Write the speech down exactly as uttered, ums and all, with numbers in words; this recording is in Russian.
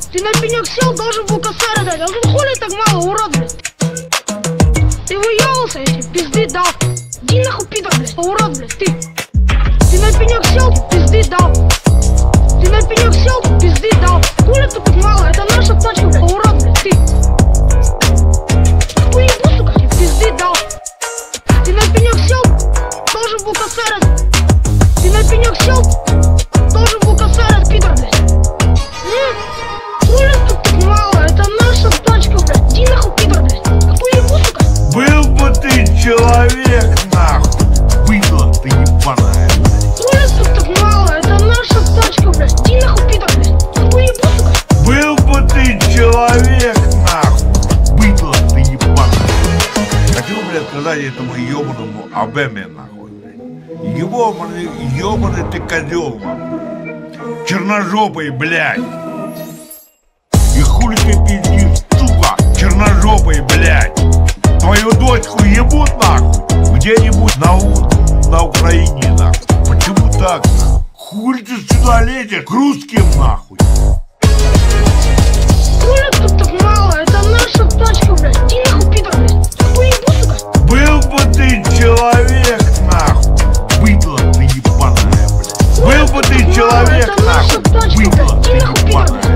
Ты на пенек сел, должен был косарь дать. А тут хули так мало, урод, блядь? Ты выебался, я тебе пизды дал. Иди нахуй, пидор, блядь, урод, блядь, ты. Ты на пенек сел, пизды дал. Ты на пенек сел, пизды дал. Хули тут так мало, это наша тачка, блядь, урод, блядь, ты. Хуй ебу, сука, я пизды дал. Ты на пенек сел, должен был косарь дать. Ты на пенек сел, должен был косарь дать, пидор, блядь. Хули тут так мало, это наша тачка, блядь. Иди нахуй, пидор, блядь. Хуй ебу, сука. Был бы ты человек, нахуй, быдло ты ебаная. Хули тут так мало, это наша тачка, блядь. Иди нахуй, пидор, блядь. Хуй ебу, сука. Был бы ты человек, нахуй, быдло ты ебаная. Хочу, блядь, сказать этому ебаному Абеме, нахуй, блядь. Ебаный, ебаный ты козел, нахуй. Черножопый, блядь. И хули ты пиздишь, сука, черножопый, блядь. Твою дочку ебут, нахуй, где-нибудь на, на Украине, нахуй. Почему так, нахуй? Хули ты сюда лезешь, к русским, нахуй. Хули тут так мало, это наша тачка, блядь. Иди нахуй, пидор, блядь. Хуй ебу, сука. Был бы ты человек, нахуй, быдло ты ебаная, блядь. Был бы ты человек, это наша нахуй, тачка, быдло блядь. ты Иди нахуй, пидор, ебаная. блядь.